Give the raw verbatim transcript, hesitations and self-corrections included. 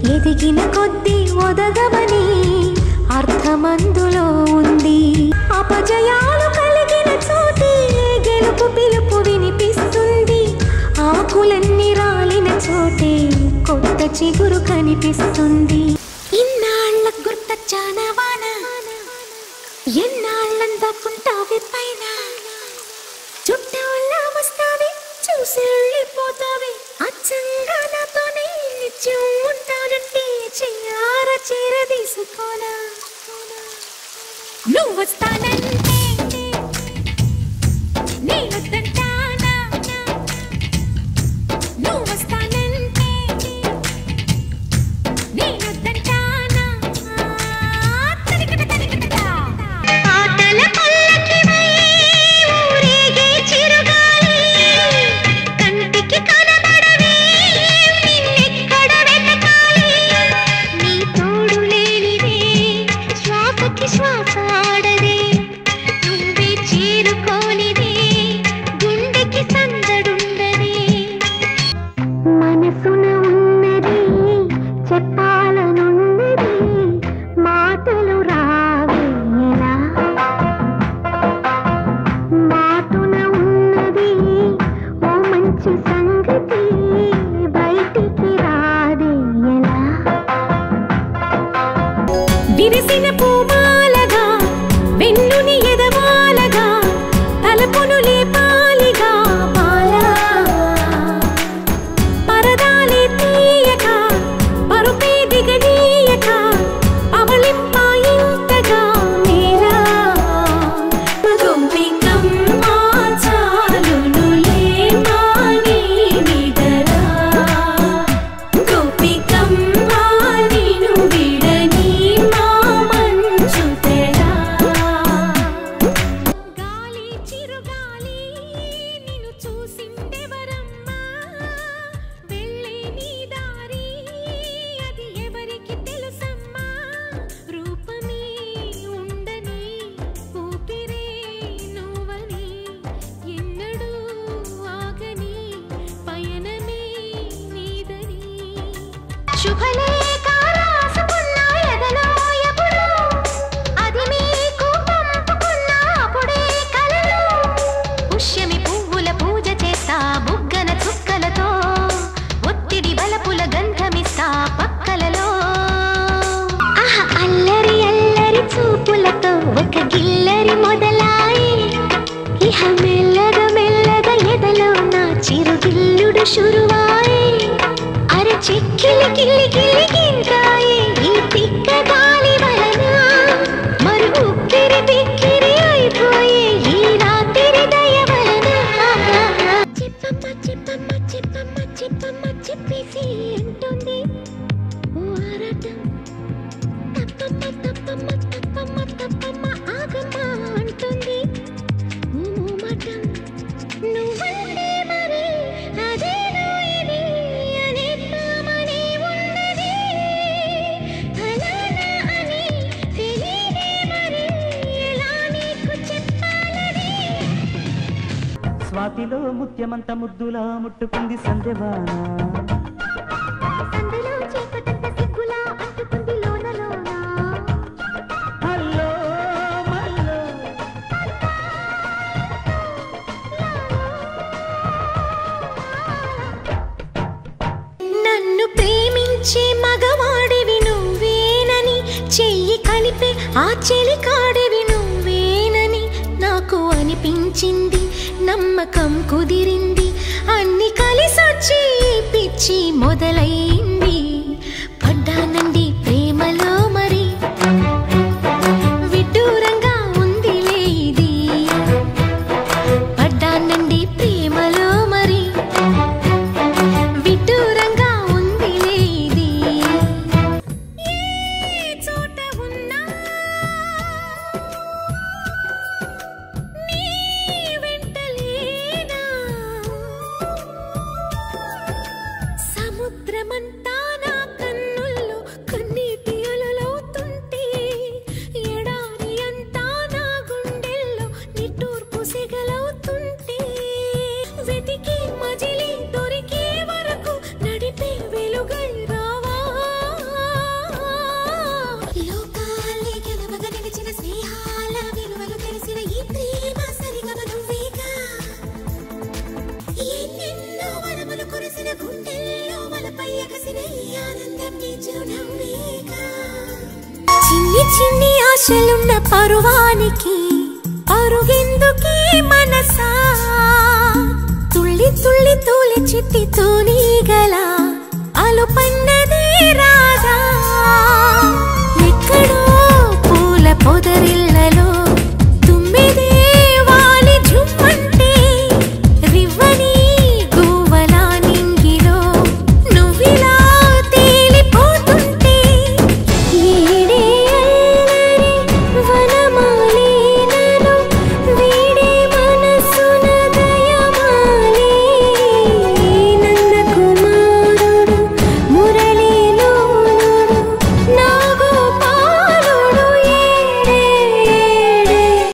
ఎదిగిన కొద్దీ ఒదగమని అర్థమందులో ఉంది. అపజయాలు కలిగిన చోటే గెలుపు పిలుపు వినిపిస్తుంది. ఆకులన్నీ రాలిన చోటే కొత్త చిగురు కనిపిస్తుంది. ఇన్నాళ్ళ గుర్తొచ్చాన వాన, ఎన్నాళ్ళందాకుంటావి పైన, చుట్టూలా వస్తావి చూసి వెళ్ళిపోతావి. అచ్చంగా నాతోనే నిత్యం ఉంటానంటే చెయ్యార చీర తీసుకోనా. నువ్వు వస్తానంటే నేనొద్దంటానా, నువ్వు వస్తానంటే నేనొద్దంటానా. ఆటల పల్లకివై ఊరేగే చిరుగాలి, కంటికి కనబడవే నిన్నెక్కడ వెతకాలి. నీ తోడు లేనిదే శ్వాసకి శ్వాస ఆడదే, నువ్వే చేరుకోనిదే గుండెకి సందడుండదే. మనసున ఉన్నది చెప్పాలనున్నది, మాటలు రావేలా. మాటున ఉన్నది ఓ మంచి సంగతి, బయటికి రాదేలా. విరిసిన పూమాలగా వెన్నుని ఎదవాలగా, తలపును లేపాలిగా బాలా. పరదాలే తీయక పరుపే దిగనీయక, అవలింపా ఇంతగా మేరా. గోపికమ్మా చాలునులే మాని నిదరా, గోపికమ్మా నిను విడని మా మంచు తెరా. గాలి చిరుగాలి నిన్ను చూసిందెవరమ్మా, వెళ్ళే నీ దారి అది ఎవరికి తెలుసమ్మా. రూపమే ఉండని ఊపిరే నువ్వని, ఎన్నడూ ఆగని పయనమే నీదని. శుభలేఖ రాసుకున్నా ఎదలో ఎప్పుడు, అది మీకు పంపుకున్నా అప్పుడే కలలు. పుష్యమి పువ్వుల పూజ చేస్తా బుగ్గన చుక్కలతో, ఒత్తిడి బలపుల గంధమిస్తా పక్కలలో. ఆహా అల్లరి అల్లరి చూపులతో ఒక గిల్లరి మొదలాయి, ఇహ మెల్లగా మెల్లగా ఎదలో నా చిరుగిల్లుడు శురువాయి. అర చిక్కిలి కిల్లి కిల్లి గింతాయి ఈ తిక్క గాలి వలన, మరి ఉక్కిరి బిక్కిరి అయిపోయే ఈ రాత్రి దయ వలన. చిప్పమ్మ చిప్పమ్మ చిప్పమ్మ చిప్పమ్మ చెప్పేసి అంటుంది ఓ ఆరాటం. తప్పమ్మ తప్పమ్మ తప్పమ్మ తప్పమ్మ ఆగమ్మ అంటుంది ఓ మూమటం. నువ్వంటే మరి అదేనో ఇది అనేద్దామని ఉన్నది, ఫలానా అని తెలీదే మరి ఎలా నీకు చెప్పాలని. స్వాతిలో ముత్యమంత ముద్దులా ముట్టుకుంది సంధ్యవాన, సందులో చీకటంత సిగ్గులా అంటుకుంది లోన లోన. హల్లో మల్లో. నన్ను ప్రేమించే మగవాడివి నువ్వేనని, చెయ్యి కలిపే ఆ చెలికాడివి నువ్వేనని నాకు అనిపించింది. నమ్మకం కుదిరింది, అన్ని కలిసొచ్చి పిచ్చి మొదలైంది. పడ్డానండి ప్రేమలో మరి, విడ్డూరంగా ఉందిలే ఇది. పడ్డానండి ప్రేమలో మరి, విడ్డూరంగా ఉందిలే ఇది. ఏ చోట ఉన్నా నీ వెంట లేనా, సముద్రమంత చిన్ని చిన్ని ఆశలున్న పరువానికి పరుగెందుకే మనసా తుళ్ళి తుళ్ళి తూలి చిట్టి తూనీగల అలుపన్న